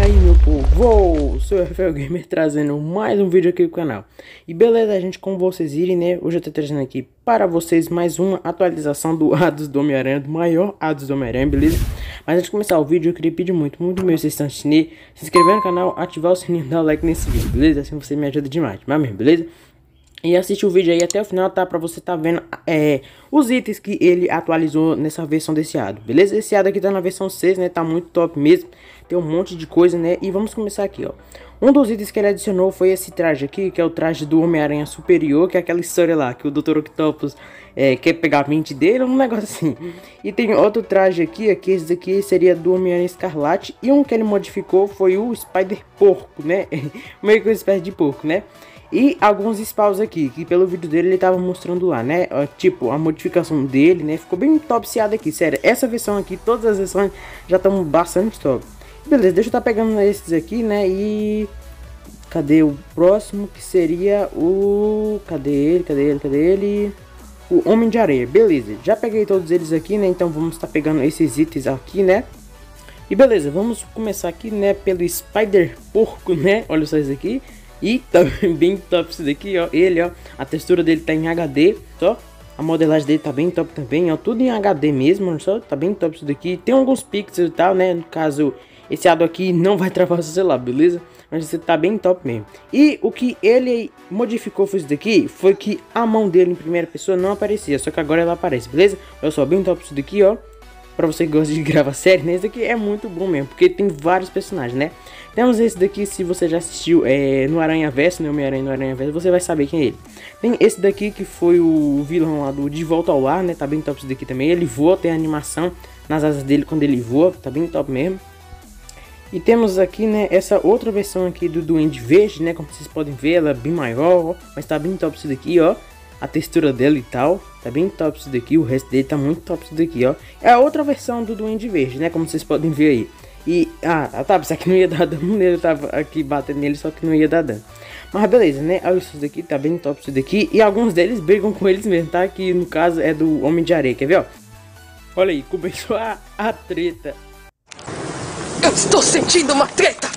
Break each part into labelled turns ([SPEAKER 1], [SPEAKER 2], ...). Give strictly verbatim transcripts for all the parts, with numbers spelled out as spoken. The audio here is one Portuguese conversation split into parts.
[SPEAKER 1] aí, meu povo, sou o Rafael Gamer trazendo mais um vídeo aqui no canal. E beleza, gente, como vocês viram, né, hoje eu tô trazendo aqui para vocês mais uma atualização do Hades do Homem-Aranha, do maior Hades do Homem-Aranha, beleza? Mas antes de começar o vídeo, eu queria pedir muito, muito mesmo, vocês estão assistindo, se inscrever no canal, ativar o sininho e dar o like nesse vídeo, beleza? Assim você me ajuda demais, mas mesmo, beleza? E assiste o vídeo aí até o final, tá? Pra você tá vendo é, os itens que ele atualizou nessa versão desse Hades, beleza? Esse Hades aqui tá na versão seis, né? Tá muito top mesmo. Tem um monte de coisa, né? E vamos começar aqui, ó. Um dos itens que ele adicionou foi esse traje aqui, que é o traje do Homem-Aranha Superior, que é aquela história lá, que o doutor Octopus é, quer pegar a mente dele, um negócio assim. E tem outro traje aqui, aqui esse daqui seria do Homem-Aranha Escarlate. E um que ele modificou foi o Spider-Porco, né? Meio que uma espécie de porco, né? E alguns spawns aqui, que pelo vídeo dele ele tava mostrando lá, né? Tipo, a modificação dele, né? Ficou bem topseado aqui, sério. Essa versão aqui, todas as versões já estão bastante top. Beleza, deixa eu estar tá pegando esses aqui, né? E... cadê o próximo? Que seria o... Cadê ele? Cadê ele? Cadê ele? O Homem de Areia. Beleza, já peguei todos eles aqui, né? Então vamos estar tá pegando esses itens aqui, né? E beleza, vamos começar aqui, né? Pelo Spider-Porco, né? Olha só isso aqui. E tá bem top isso daqui, ó. Ele, ó, a textura dele tá em H D, só. A modelagem dele tá bem top também, ó. Tudo em H D mesmo, olha só. Tá bem top isso daqui. Tem alguns pixels e tal, né? No caso, esse Hades aqui não vai travar o seu celular, beleza? Mas você tá bem top mesmo. E o que ele modificou foi isso daqui. Foi que a mão dele em primeira pessoa não aparecia. Só que agora ela aparece, beleza? Olha só, bem top isso daqui, ó. Pra você que gosta de gravar série, né? Esse daqui é muito bom mesmo, porque tem vários personagens, né? Temos esse daqui, se você já assistiu é, no Aranhaverso, no Homem-Aranha no Aranhaverso, você vai saber quem é ele. Tem esse daqui que foi o vilão lá do De Volta ao Lar, né? Tá bem top esse daqui também. Ele voa, tem a animação nas asas dele quando ele voa, tá bem top mesmo. E temos aqui, né, essa outra versão aqui do Duende Verde, né? Como vocês podem ver, ela é bem maior, ó, mas tá bem top isso daqui, ó. A textura dela e tal, tá bem top isso daqui, o resto dele tá muito top isso daqui, ó. É a outra versão do Duende Verde, né, como vocês podem ver aí. E, ah, tá, isso aqui não ia dar dano, eu tava aqui batendo nele, só que não ia dar dano. Mas beleza, né, olha isso daqui, tá bem top isso daqui. E alguns deles brigam com eles mesmo, tá, que no caso é do Homem de Areia, quer ver, ó. Olha aí, começou a, a treta.
[SPEAKER 2] Eu estou sentindo uma treta!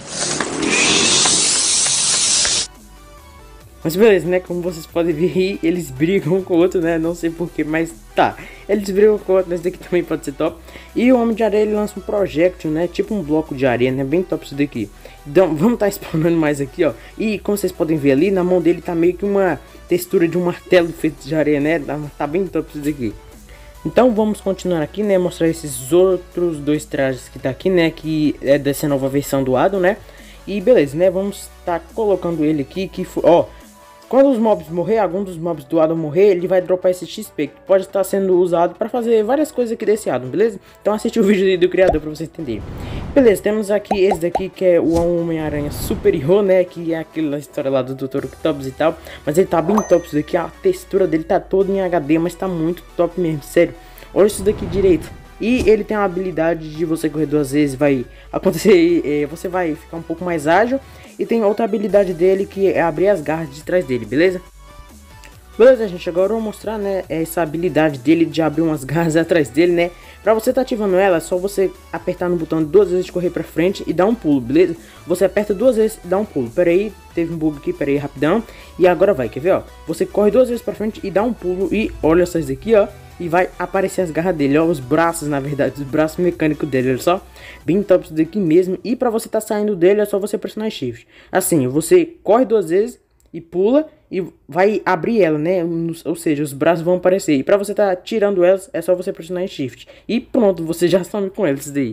[SPEAKER 1] Mas beleza, né, como vocês podem ver, eles brigam com o outro, né, não sei porquê, mas tá. Eles brigam com o outro, mas daqui também pode ser top. E o Homem de Areia, ele lança um projétil, né, tipo um bloco de areia, né, bem top isso daqui. Então, vamos estar tá spawnando mais aqui, ó. E como vocês podem ver ali, na mão dele tá meio que uma textura de um martelo feito de areia, né, tá bem top isso daqui. Então vamos continuar aqui, né, mostrar esses outros dois trajes que tá aqui, né, que é dessa nova versão do Hades, né. E beleza, né, vamos estar tá colocando ele aqui, que ó... Quando os mobs morrer, algum dos mobs do Hades morrer, ele vai dropar esse X P, que pode estar sendo usado para fazer várias coisas aqui desse Hades, beleza? Então assiste o vídeo aí do criador para você entender. Beleza, temos aqui esse daqui que é o Homem-Aranha Superior, né? Que é aquela história lá do doutor Octopus e tal. Mas ele tá bem top isso daqui, a textura dele tá toda em H D, mas tá muito top mesmo, sério. Olha isso daqui direito. E ele tem a habilidade de você correr duas vezes, vai acontecer, é, você vai ficar um pouco mais ágil. E tem outra habilidade dele que é abrir as garras de trás dele, beleza? Beleza, gente, agora eu vou mostrar, né, essa habilidade dele de abrir umas garras atrás dele, né? Pra você tá ativando ela, é só você apertar no botão duas vezes de correr pra frente e dar um pulo, beleza? Você aperta duas vezes e dá um pulo. Pera aí, teve um bug aqui, pera aí, rapidão. E agora vai, quer ver, ó? Você corre duas vezes pra frente e dá um pulo e olha só isso aqui, ó. E vai aparecer as garras dele, ó, os braços, na verdade, os braços mecânicos dele, olha só. Bem top isso daqui mesmo. E pra você tá saindo dele, é só você pressionar Shift. Assim, você corre duas vezes e pula e vai abrir ela, né? Ou seja, os braços vão aparecer. E pra você tá tirando elas, é só você pressionar Shift. E pronto, você já some com elas daí.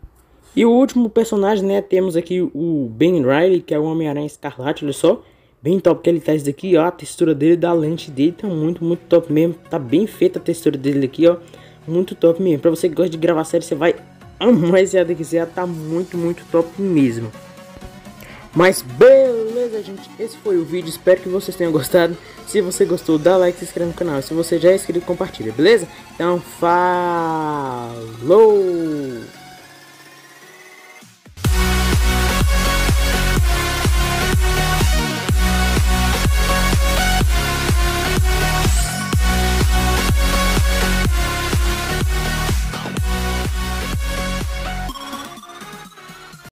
[SPEAKER 1] E o último personagem, né, temos aqui o Ben Riley, que é o Homem-Aranha Escarlate, olha só. Bem top que ele tá esse daqui, ó, a textura dele, da lente dele tá muito, muito top mesmo. Tá bem feita a textura dele aqui, ó, muito top mesmo. Pra você que gosta de gravar série, você vai amar esse daqui, já tá muito, muito top mesmo. Mas beleza, gente, esse foi o vídeo, espero que vocês tenham gostado. Se você gostou, dá like, se inscreve no canal. Se você já é inscrito, compartilha, beleza? Então, falou!